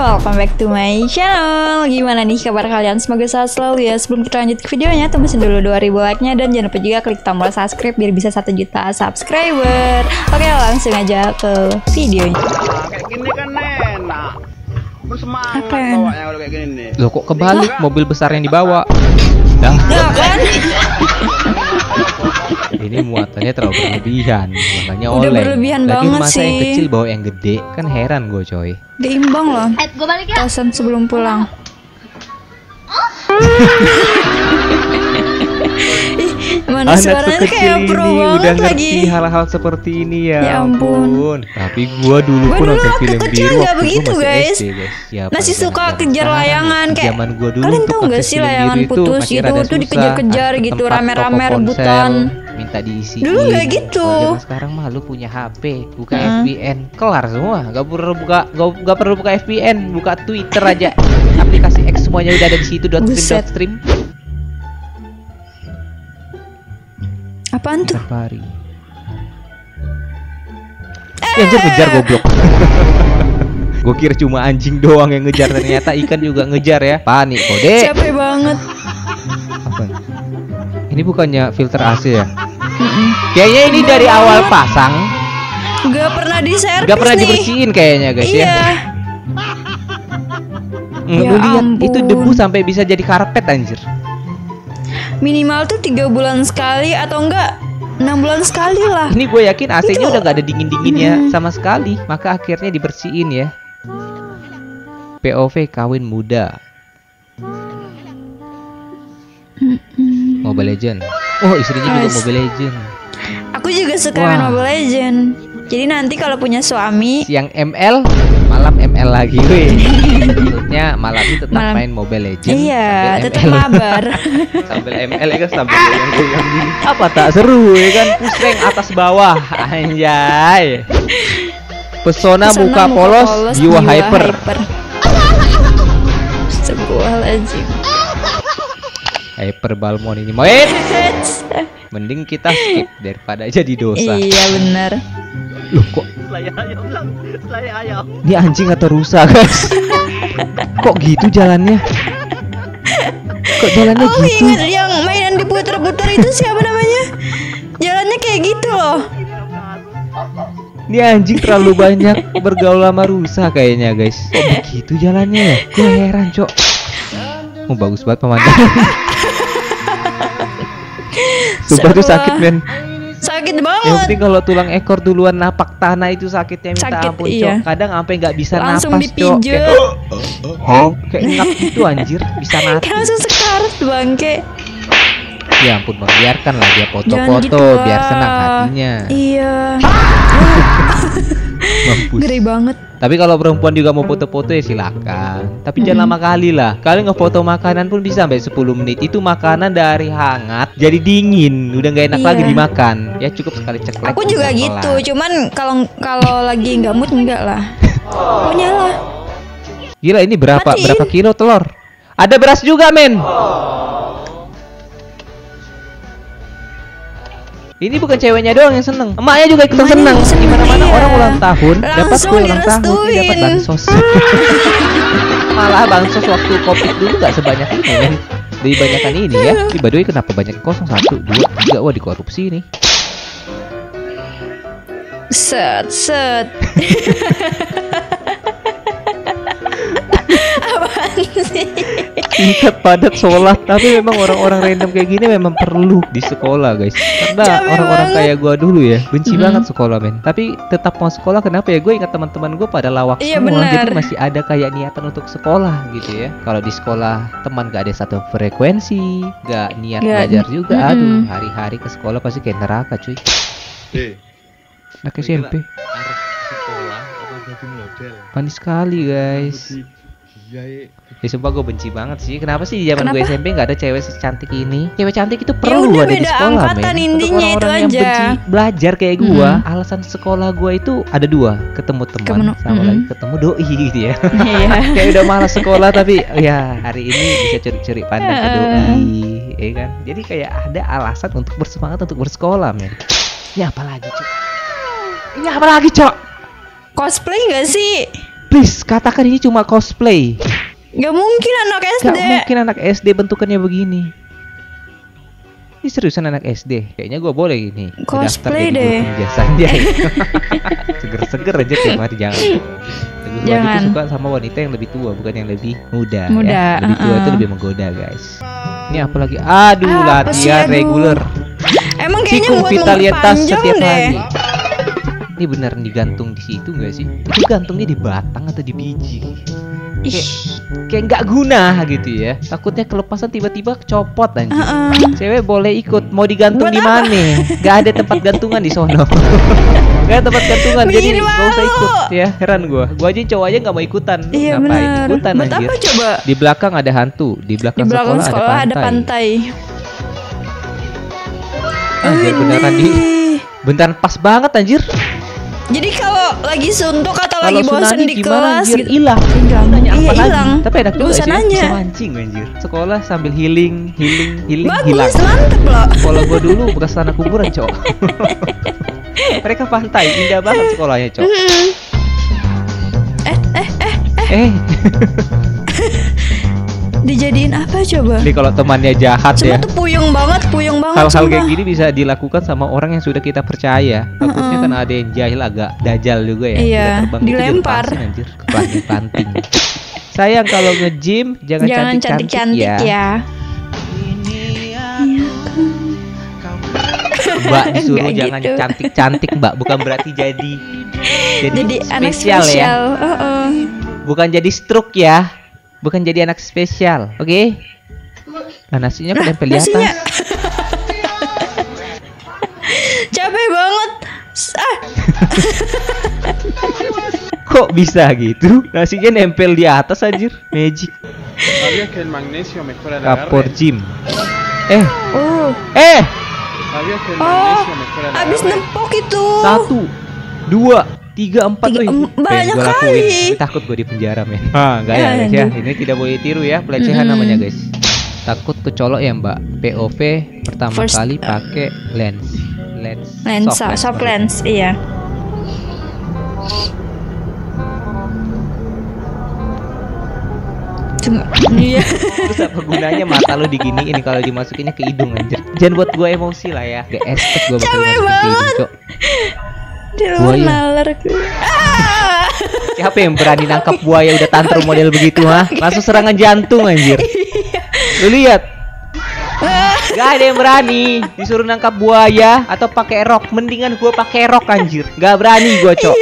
welcome back to my channel. Gimana nih kabar kalian? Semoga sehat selalu ya. Sebelum kita lanjut ke videonya, tembusin dulu 2000 like-nya. Dan jangan lupa juga klik tombol subscribe biar bisa 1 juta subscriber. Oke, langsung aja ke videonya. Kayak gini kan enak. Bersemangat bawanya kalau kayak gini nih. Loh kok kebalik, mobil besar yang dibawa. Dah. Ya kan? Ini muatannya terlalu berlebihan, makanya Udah oleng. berlebihan Lagi banget masa sih. yang kecil bawa yang gede, kan heran gue coy. Gak imbang loh. Gue balik ya. Pesan sebelum pulang. Mana Anak suaranya sekecil kayak pro ini udah banget ngerti lagi. hal-hal seperti ini ya, Ya ampun. Tapi gua dulu Gua pun dulu nonton waktu film kecil biru nggak waktu begitu, gua masih guys. SD, guys. Ya, Masih pada suka zaman kejar sekarang, layangan di kayak zaman gua dulu kalian tuh tahu pakai nggak sih film layangan biru itu putus masih itu rada tuh susah. dikejar-kejar Ada gitu, tempat rame-rame toko rebutan. ponsel, minta diisi. Dulu nggak gitu. Kalau zaman sekarang mah lu punya HP, buka FBN, kelar semua. Gak perlu buka FBN, buka Twitter aja. Aplikasi X semuanya udah ada di situ. Buset. Stream. Apaan tuh? Safari. Anjir ngejar goblok. Gue kira cuma anjing doang yang ngejar, ternyata ikan juga ngejar ya. Panik kode. Capek banget. Apa? Ini bukannya filter AC ya? Kayaknya ini dari awal pasang Gak pernah diservis gak pernah nih. dibersihin kayaknya guys Iya. ya. Ya Lu lihat ampun. itu debu sampai bisa jadi karpet anjir. Minimal tuh 3 bulan sekali atau enggak 6 bulan sekali lah. Ini gue yakin AC-nya udah gak ada dingin-dinginnya sama sekali. Maka akhirnya dibersihin ya. POV kawin muda. Mobile Legend. Oh, istrinya juga Nice. Mobile Legend. Aku juga suka Wah. main Mobile Legend. Jadi nanti kalau punya suami, Siang ML, malam ML lagi, weh. Maksudnya malam ini tetap Malam. main Mobile Legend. iya, sambil tetap ML. mabar. Sambil ML ya kan, sambil goyang-goyang gini. Apa tak seru ya kan? Push rank atas bawah, anjay. Pesona muka polos, jiwa hyper. Astagfirullahaladzim. Hyper Balmon ini main. Mending kita skip daripada jadi dosa. Iya benar. Loh kok Selai ayam lang, selai ayam. ini anjing atau rusa guys? Kok gitu jalannya? Kok jalannya Aku gitu? ingat yang mainan diputar-putar itu siapa namanya? Jalannya kayak gitu loh. Ini anjing terlalu banyak bergaul sama rusa kayaknya guys. Kok begitu jalannya ya? Gue heran cok. Oh bagus banget pemandangan. Sumpah tuh sakit men. Sakit Yang banget. penting kalau tulang ekor duluan napak tanah itu sakitnya minta Sakit, ampun iya. cok. Kadang sampai nggak bisa Langsung napas cok. dipijet. Kayak ngap gitu anjir. Bisa mati. Kayak langsung sekarat bangke. Ya ampun bang, biarkanlah dia Jangan foto-foto gitu biar lah. senang hatinya. Iya. Mampus. Ngeri banget. Tapi kalau perempuan juga mau foto-foto ya silakan. Tapi jangan lama kali lah. Kalian ngefoto makanan pun bisa sampai 10 menit. Itu makanan dari hangat jadi dingin, udah nggak enak Iya. lagi dimakan. Ya cukup sekali ceklek. Aku juga udah gitu. kelar. Cuman kalau lagi nggak mood enggak lah. Punya lah. Gila ini berapa Matiin. kilo telur? Ada beras juga men. Ini bukan ceweknya doang yang seneng, emaknya juga ikutan Emaknya seneng. juga seneng, Dimana-mana iya. orang ulang tahun dapat Langsung kue ulang tahun, dia dapat direstuin. bansos. Malah bansos waktu covid dulu nggak sebanyak ini men. Lebih banyakan ini ya. Di by the way kenapa banyak kosong? 1, 2, 3. Wah dikorupsi nih. Set. Apaan sih? Tingkat padat sholat. Tapi memang orang-orang random kayak gini memang perlu di sekolah guys. Karena Capek orang-orang banget. kayak gua dulu ya benci banget sekolah men. Tapi tetap mau sekolah. Kenapa ya? Gue ingat teman-teman gue pada lawak Iya, semua. benar. Jadi masih ada kayak niatan untuk sekolah gitu ya. Kalau di sekolah teman gak ada satu frekuensi, gak niat Nggak, belajar juga. mm-mm. Aduh hari-hari ke sekolah pasti kayak neraka cuy. Anak SMP Arep sekolah apa jadi model? manis sekali guys. Iya. Ya sumpah gue benci banget sih. Kenapa sih di zaman gue Kenapa? SMP gak ada cewek secantik ini? Cewek cantik itu Ya perlu udah, ada di beda sekolah angkatan, men. intinya Untuk itu orang-orang yang aja. benci belajar kayak gua, alasan sekolah gua itu ada 2, ketemu teman sama lagi ketemu doi gitu ya. Iya. Kayak udah malas sekolah tapi ya hari ini bisa curi-curi pandang ke doi, ya kan? Jadi kayak ada alasan untuk bersemangat untuk bersekolah men. Ini apa lagi cok? Ini apa lagi cok? Cosplay gak sih? Please, katakan ini cuma cosplay. Gak mungkin anak SD. Gak mungkin anak SD bentukannya begini. Ini seriusan anak SD. Kayaknya gue boleh ini cosplay deh. Biasanya seger-seger aja tiap hari. Jangan. Gue itu suka sama wanita yang lebih tua, bukan yang lebih muda. Ya. Lebih tua itu lebih menggoda, guys. Ini apalagi? Aduh, latihan reguler. Emang kayaknya buat vitalitas setiap deh. hari. Ini benar digantung di situ nggak sih? Itu gantungnya di batang atau di biji? Kayak nggak guna gitu ya. Takutnya kelepasan tiba-tiba copot anjir. Cewek boleh ikut, mau digantung di mana? Gak ada tempat gantungan di sono. Gak ada tempat gantungan, jadi gak usah ikut ya. Heran gue aja cowok aja nggak mau ikutan. Iya, ngapain bener. ikutan Buat anjir? Apa coba? Di belakang ada hantu, di belakang sekolah ada pantai. Anjir, beneran pas banget anjir. Jadi kalau lagi suntuk atau kalo lagi bosan di kelas gitu, hilang. Iya, hilang. Tapi enak juga sih, bisa mancing anjir. Sekolah sambil healing, bagus, hilang. Mantep loh. Sekolah gua dulu bekas tanah kuburan, Cok. Mereka pantai, indah banget sekolahnya, Cok. Dijadiin apa coba? Nih kalau temannya jahat cuma ya. Tuh puyeng banget. Hal-hal kayak gini bisa dilakukan sama orang yang sudah kita percaya. Takutnya kan ada yang jahil agak dajal juga ya. Iya, dilempar. Anjir, ke planting. Sayang kalau nge-gym jangan cantik-cantik ya. Mbak disuruh jangan gitu. Cantik-cantik, Mbak. Bukan berarti jadi anak spesial ya. Bukan jadi stroke ya. Bukan jadi anak spesial, oke? Nah, nasinya kok nempel di atas. Capek banget. Kok bisa gitu? Nasinya nempel di atas anjir. Magic. Kapur gym. Abis nepok itu. 1, 2, 3, 4. Banyak kali. Takut gue di penjara, men. Enggak ya, guys ya. Ini tidak boleh tiru ya, pelecehan namanya, guys. Takut kecolok ya, Mbak. POV pertama kali pakai lensa soft lens, iya. Iya. Terus apa gunanya mata lo diginiin kalau dimasukinnya ke hidung anjir. Jangan buat gue emosi lah ya. Gak expect gue bakal masukin ke hidung, Cok. Buaya. Siapa yang berani nangkap buaya udah tantrum model begitu, ha? Langsung serangan jantung anjir. Lu lihat. Gak ada yang berani disuruh nangkap buaya atau pakai rok. Mendingan gua pakai rok anjir. Gak berani gua, Cok.